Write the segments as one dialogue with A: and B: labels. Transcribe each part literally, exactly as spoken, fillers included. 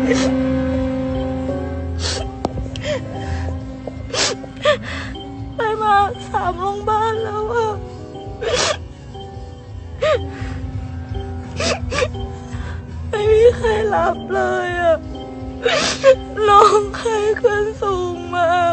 A: ไปมาสามโรงพยาบาลแล้วอะไม่มีใครรับเลยอะน้องไข้ขึ้นสูงมาก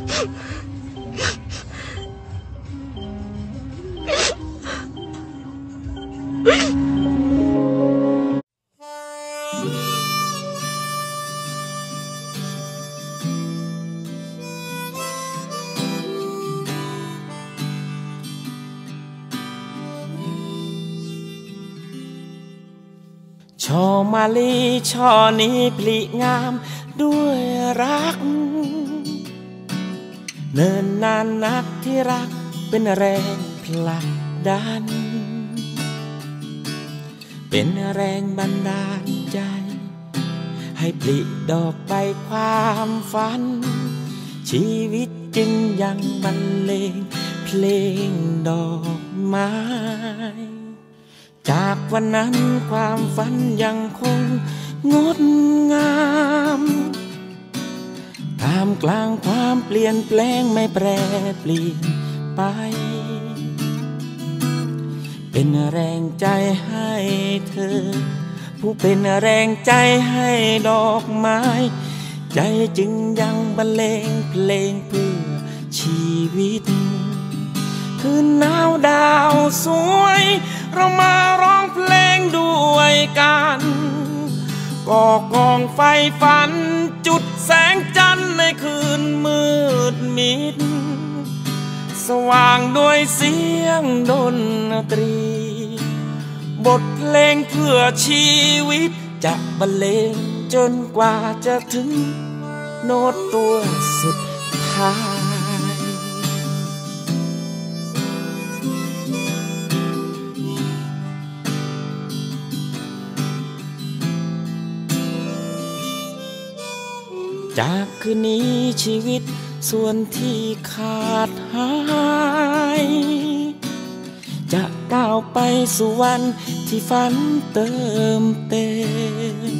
B: ช่อมาลีช่อนี้ผลิงามด้วยรักเนิ่นนานนักที่รักเป็นแรงผลักดันเป็นแรงบันดาลใจให้ผลิดอกใบความฝันชีวิตจึงยังบรรเลงเพลงดอกไม้จากวันนั้นความฝันยังคงงดงามท่ามกลางความเปลี่ยนแปลงไม่แปรเปลี่ยนไปเป็นแรงใจให้เธอผู้เป็นแรงใจให้ดอกไม้ใจจึงยังบรรเลงเพลงเพื่อชีวิตคืนหนาวดาวสวยเรามาร้องเพลงด้วยกันก่อกองไฟฝันจุดแสงจันทร์ในคืนมืดมิดสว่างด้วยเสียงดนตรีบทเพลงเพื่อชีวิตจะบรรเลงจนกว่าจะถึงโน้ตตัวสุดท้ายจากคืนนี้ชีวิตส่วนที่ขาดหายจะก้าวไปสู่วันที่ฝันเติมเต็ม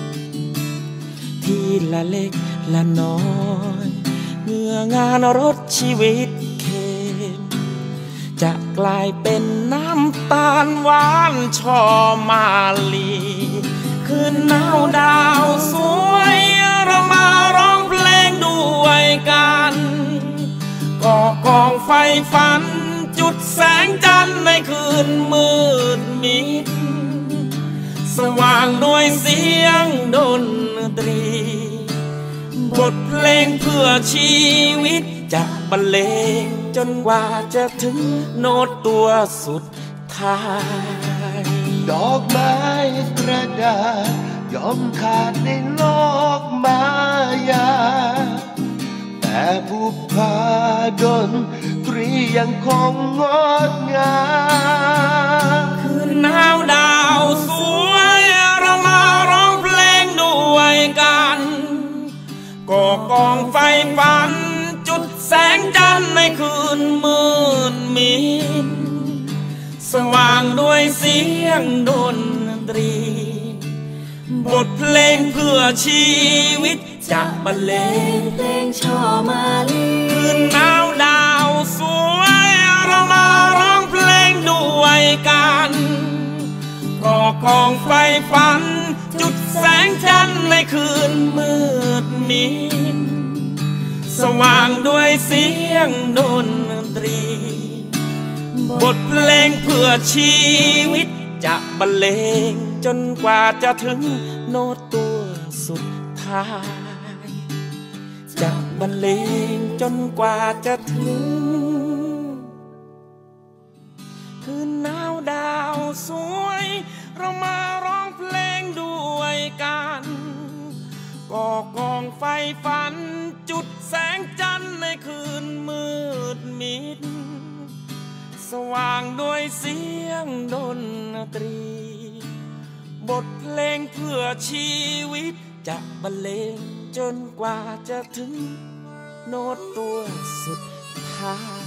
B: ทีละเล็กละน้อยเมื่องานรถชีวิตเค็มจะกลายเป็นน้ำตาลหวานช่อมาลีคืนหนาวดาวสวยเรามาร้องเพลงด้วยกันก่อกองไฟฝันจุดแสงจันทร์ในคืนมืดมิดสว่างด้วยเสียงดนตรีบทเพลงเพื่อชีวิตจะบรรเลงจนกว่าจะถึงโน้ตตัวสุดท้าย
C: ดอกไม้กระดาษยอมขาดในโลกมายาแต่ผู้พาดนตรียังคงงดงาม
B: คืนหนาวดาวสวยเรามาร้องเพลงด้วยกันก่อกองไฟฝันจุดแสงจันทร์ในคืนมืดมิดสว่างด้วยเสียงดนตรีบทเพลงเพื่อชีวิตจะบรรเลง
A: เพลงช่อมาลี
B: คืนหนาวดาวสวยเรามาร้องเพลงด้วยกันก่อกองไฟฝันจุดแสงจันทร์ในคืนมืดมิดสว่างด้วยเสียงดนตรีบทเพลงเพื่อชีวิตจะบรรเลงจนกว่าจะถึงโน้ตตัวสุดท้ายจะบรรเลงจนกว่าจะถึงคืนหนาวดาวสวยเรามาร้องเพลงด้วยกันก่อกองไฟฝันจุดแสงจันทร์ในคืนมืดมิดสว่างด้วยเสียงดนตรีบทเพลงเพื่อชีวิตจะบรรเลงจนกว่าจะถึงโน้ตตัวสุดท้าย